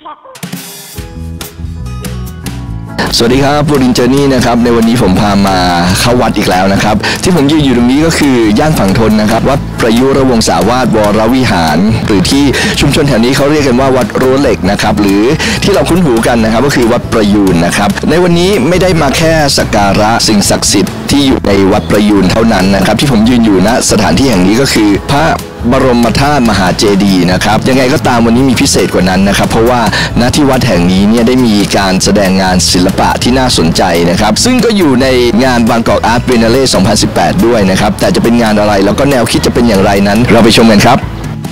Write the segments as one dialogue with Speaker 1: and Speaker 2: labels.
Speaker 1: สวัสดีครับบูรินเจอร์นี่นะครับในวันนี้ผมพามาเข้าวัดอีกแล้วนะครับที่ผมยืนอยู่ตรงนี้ก็คือย่านฝั่งทนนะครับวัดประยุรวงศาวาสวรวิหารหรือที่ชุมชนแถวนี้เขาเรียกกันว่าวัดรั้วเหล็กนะครับหรือที่เราคุ้นหูกันนะครับก็คือวัดประยูนนะครับในวันนี้ไม่ได้มาแค่สักการะสิ่งศักดิ์สิทธิ์ที่อยู่ในวัดประยูนเท่านั้นนะครับที่ผมยืนอยู่ณสถานที่แห่งนี้ก็คือพระบรมธาตุมหาเจดีย์นะครับยังไงก็ตามวันนี้มีพิเศษกว่านั้นนะครับเพราะว่าณที่วัดแห่งนี้เนี่ยได้มีการแสดงงานศิลปะที่น่าสนใจนะครับซึ่งก็อยู่ในงานบางกอกอาร์ตเบเนเล่ 2018 ด้วยนะครับแต่จะเป็นงานอะไรแล้วก็แนวคิดจะเป็นอย่างไรนั้นเราไปชมกันครับ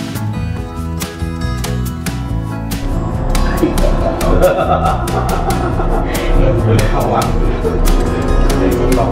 Speaker 1: เข้าวัดเลยทดลอง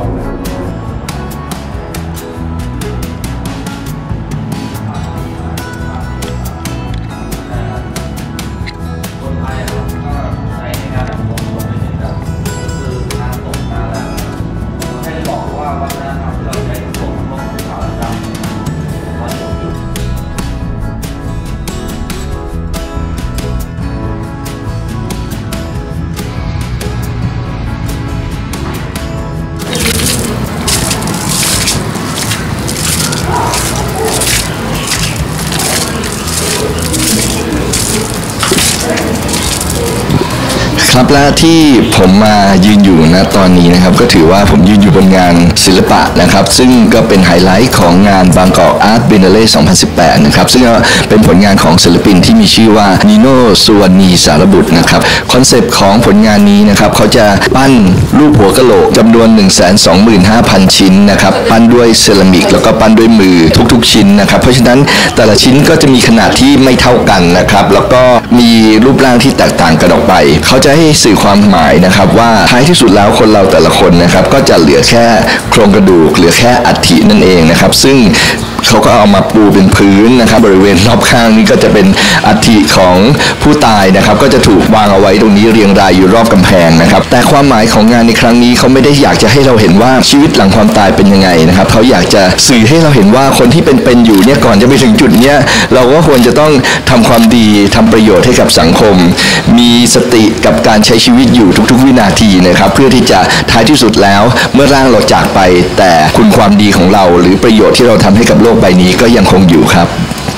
Speaker 1: ครับและที่ผมมายืนอยู่ณตอนนี้นะครับก็ถือว่าผมยืนอยู่บนงานศิลปะนะครับซึ่งก็เป็นไฮไลท์ของงานบางกอกอาร์ตเบเนเล่ 2018 นะครับซึ่งเป็นผลงานของศิลปินที่มีชื่อว่านิโน่สุวรรณีสารบุตรนะครับคอนเซปต์ของผลงานนี้นะครับเขาจะปั้นรูปหัวกะโหลกจำนวน 125,000 ชิ้นนะครับปั้นด้วยเซรามิกแล้วก็ปั้นด้วยมือทุกๆชิ้นนะครับเพราะฉะนั้นแต่ละชิ้นก็จะมีขนาดที่ไม่เท่ากันนะครับแล้วก็มีรูปร่างที่แตกต่างกันออกไปเขาจะให้สื่อความหมายนะครับว่าท้ายที่สุดแล้วคนเราแต่ละคนนะครับก็จะเหลือแค่โครงกระดูกเหลือแค่อัฐินั่นเองนะครับซึ่งเขาก็เอามาปูเป็นพื้นนะครับบริเวณรอบข้างนี้ก็จะเป็นอัฐิของผู้ตายนะครับก็จะถูกวางเอาไว้ตรงนี้เรียงรายอยู่รอบกำแพงนะครับแต่ความหมายของงานในครั้งนี้เขาไม่ได้อยากจะให้เราเห็นว่าชีวิตหลังความตายเป็นยังไงนะครับเขาอยากจะสื่อให้เราเห็นว่าคนที่เป็นอยู่เนี่ยก่อนจะไปถึงจุดเนี้ยเราก็ควรจะต้องทำความดีทำประโยชน์ให้กับสังคมมีสติกับการใช้ชีวิตอยู่ทุกๆวินาทีนะครับเพื่อที่จะท้ายที่สุดแล้วเมื่อร่างเราจากไปแต่คุณความดีของเราหรือประโยชน์ที่เราทำให้กับโลกใบนี้ก็ยังคงอยู่ครับ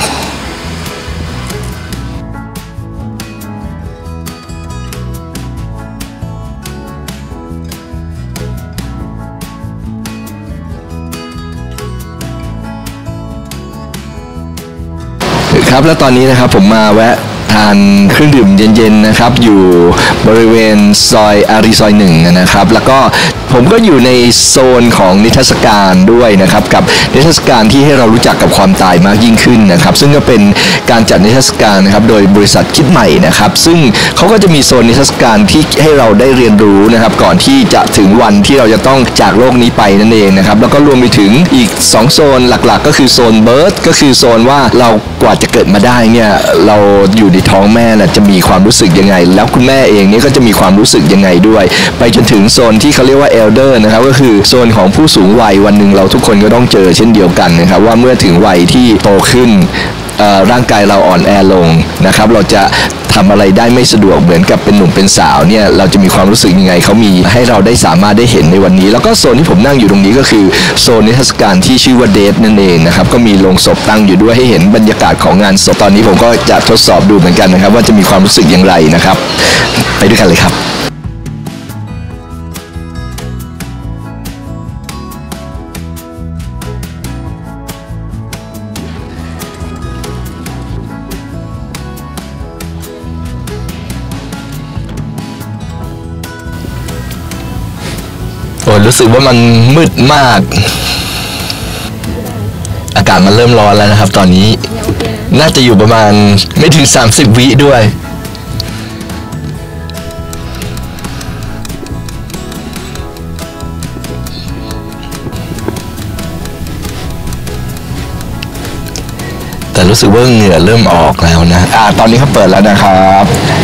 Speaker 1: ครับและตอนนี้นะครับผมมาแวะทานเครื่องดื่มเย็นๆนะครับอยู่บริเวณซอยอารีซอย1นะครับแล้วก็ผมก็อยู่ในโซนของนิทรรศการด้วยนะครับกับนิทรรศการที่ให้เรารู้จักกับความตายมากยิ่งขึ้นนะครับซึ่งก็เป็นการจัดนิทรรศการนะครับโดยบริษัทคิดใหม่นะครับซึ่งเขาก็จะมีโซนนิทรรศการที่ให้เราได้เรียนรู้นะครับก่อนที่จะถึงวันที่เราจะต้องจากโลกนี้ไปนั่นเองนะครับแล้วก็รวมไปถึงอีก2โซนหลักๆก็คือโซนเบิร์ธก็คือโซนว่าเรากว่าจะเกิดมาได้เนี่ยเราอยู่ในท้องแม่น่ะจะมีความรู้สึกยังไงแล้วคุณแม่เองนี่ก็จะมีความรู้สึกยังไงด้วยไปจนถึงโซนที่เขาเรียกว่าเอลเดอร์นะครับก็คือโซนของผู้สูงวัยวันหนึ่งเราทุกคนก็ต้องเจอเช่นเดียวกันนะครับว่าเมื่อถึงวัยที่โตขึ้นร่างกายเราอ่อนแอลงนะครับเราจะทำอะไรได้ไม่สะดวกเหมือนกับเป็นหนุ่มเป็นสาวเนี่ยเราจะมีความรู้สึกยังไงเขามีให้เราได้สามารถได้เห็นในวันนี้แล้วก็โซนที่ผมนั่งอยู่ตรงนี้ก็คือโซนนิทรรศการที่ชื่อว่าเดทนั่นเองนะครับก็มีโรงศพตั้งอยู่ด้วยให้เห็นบรรยากาศของงานศพตอนนี้ผมก็จะทดสอบดูเหมือนกันนะครับว่าจะมีความรู้สึกอย่างไรนะครับไปด้วยกันเลยครับรู้สึกว่ามันมืดมากอากาศมันเริ่มร้อนแล้วนะครับตอนนี้น่าจะอยู่ประมาณไม่ถึง30 วิด้วยแต่รู้สึกว่าเหงื่อเริ่มออกแล้วนะตอนนี้เขาเปิดแล้วนะครับ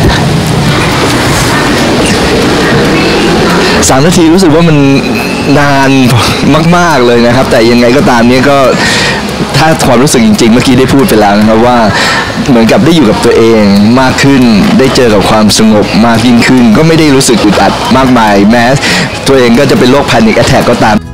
Speaker 1: 3 นาทีรู้สึกว่ามันนานมากๆเลยนะครับแต่ยังไงก็ตามนี้ก็ถ้าความรู้สึกจริงๆเมื่อกี้ได้พูดไปแล้วนะครับว่าเหมือนกับได้อยู่กับตัวเองมากขึ้นได้เจอกับความสงบมากยิ่งขึ้นก็ไม่ได้รู้สึกอึดอัดมากมายแม้ตัวเองก็จะเป็นโรค Panic Attack ก็ตาม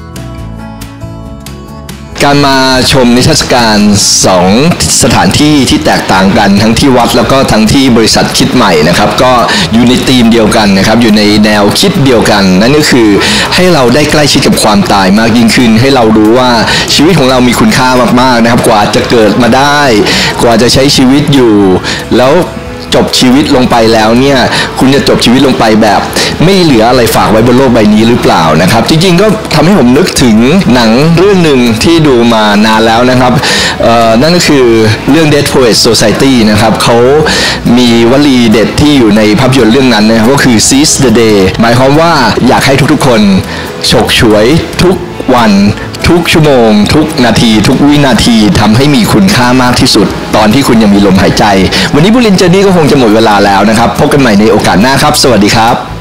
Speaker 1: การมาชมนิทรรศการ2สถานที่ที่แตกต่างกันทั้งที่วัดแล้วก็ทั้งที่บริษัทคิดใหม่นะครับก็อยู่ในธีมเดียวกันนะครับอยู่ในแนวคิดเดียวกันนั่นก็คือให้เราได้ใกล้ชิดกับความตายมากยิ่งขึ้นให้เรารู้ว่าชีวิตของเรามีคุณค่ามากๆนะครับกว่าจะเกิดมาได้กว่าจะใช้ชีวิตอยู่แล้วจบชีวิตลงไปแล้วเนี่ยคุณจะจบชีวิตลงไปแบบไม่เหลืออะไรฝากไว้บนโลกใบนี้หรือเปล่านะครับจริงๆก็ทำให้ผมนึกถึงหนังเรื่องหนึ่งที่ดูมานานแล้วนะครับนั่นก็คือเรื่อง Dead Poets Society นะครับเขามีวลีเด็ดที่อยู่ในภาพยนตร์เรื่องนั้นนะครับก็คือ Seize the Day หมายความว่าอยากให้ทุกๆคนฉกฉวยทุกวันทุกชั่วโมงทุกนาทีทุกวินาทีทำให้มีคุณค่ามากที่สุดตอนที่คุณยังมีลมหายใจวันนี้บุรินทร์เจอร์นี่ก็คงจะหมดเวลาแล้วนะครับพบกันใหม่ในโอกาสหน้าครับสวัสดีครับ